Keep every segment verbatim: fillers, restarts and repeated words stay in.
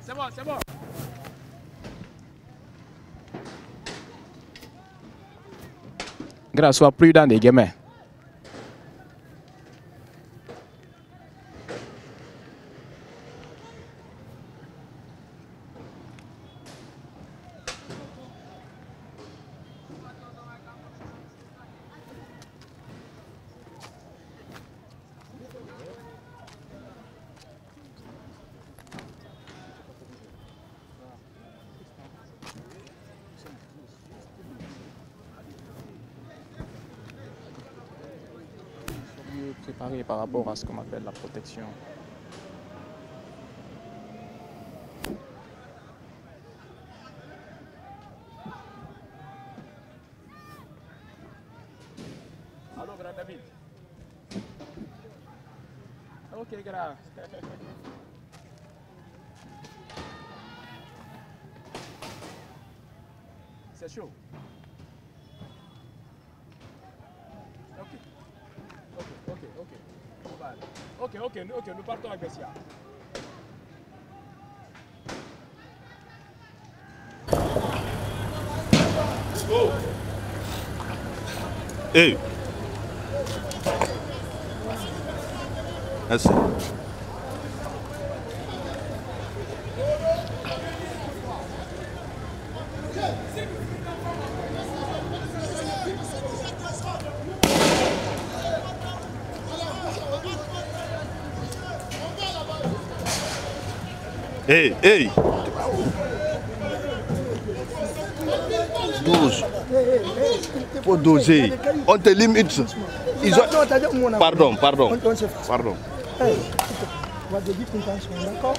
c'est bon, c'est bon. Grand, sois prudent des gamins. Préparé par rapport à ce qu'on appelle la protection. Allô, grand David. Ok, grand. C'est chaud. Ok, ok, ok, nous partons avec Bessia. Oh! Hey! Merci. Hey, hey! Douze. Faut doser. On te limite. Ils ont... Pardon, pardon. Pardon. On va débuter une tension, d'accord?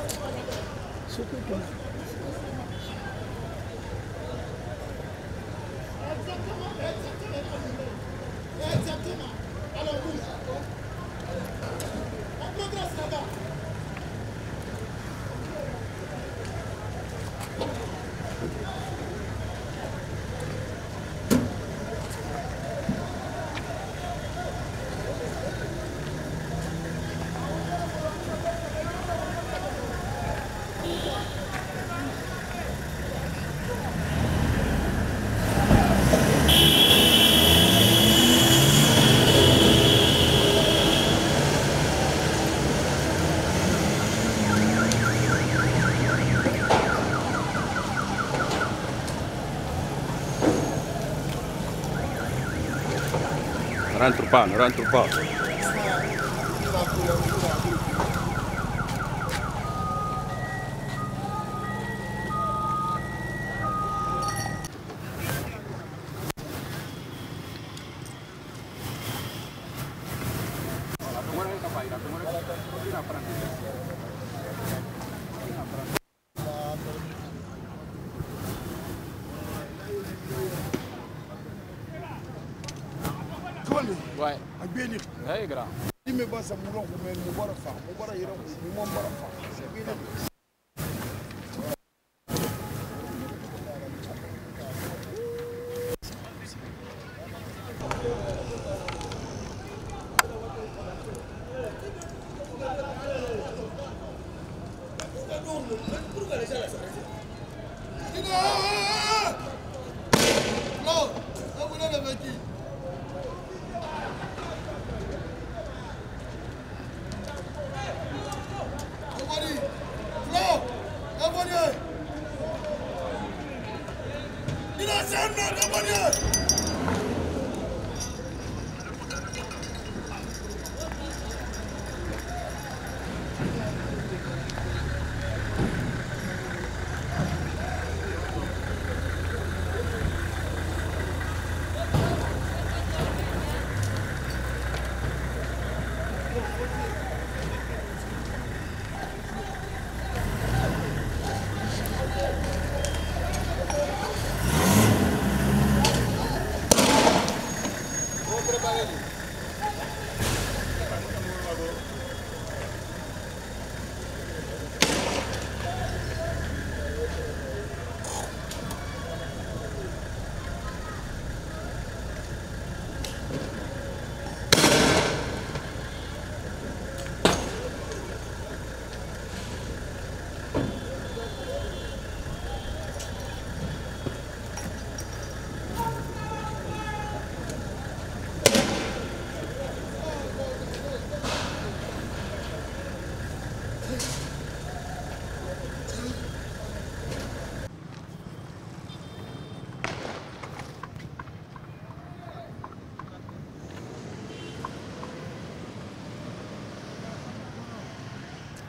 Ne rentre pas, ne rentre pas. Ouais. Ouais, grand. Il me passe à mon oncle, mais mon bon enfant, mon bon enfant, mon bon enfant. C'est bien.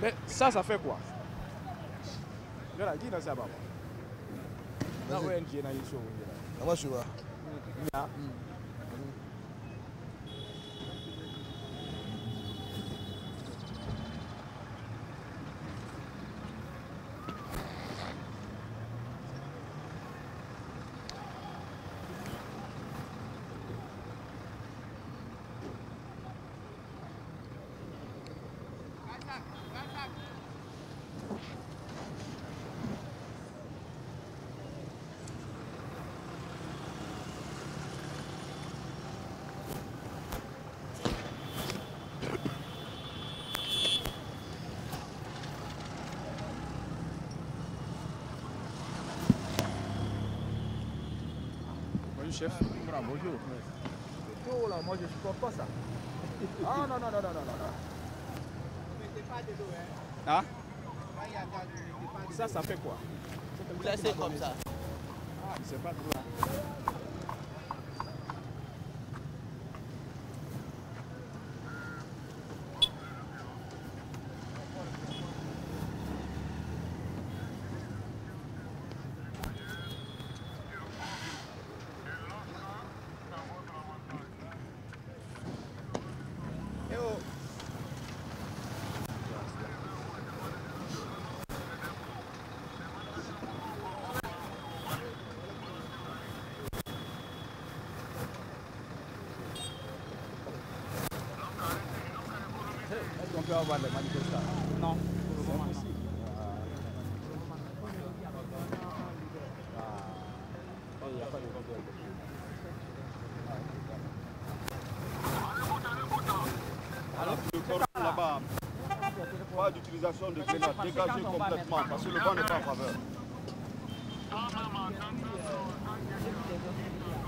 Mais ça, ça fait quoi? Regarde, dis dans ça, papa. Non, O N G, na iso. Ah, moi, je suis là. Là. Chef, bonjour. Oh là, moi je supporte pas ça. Ah non, non, non, non, non, non. Mettez pas de l'eau, hein. Ah? Ça, ça fait quoi? Vous laissez comme ça. Ah, c'est pas trop. On peut avoir des manifestations? Non, pour le moment, non. Ah, il n'y a pas de problème. Alors, le cordon là-bas, pas d'utilisation de grenades, dégagez complètement parce que le vent n'est pas en faveur.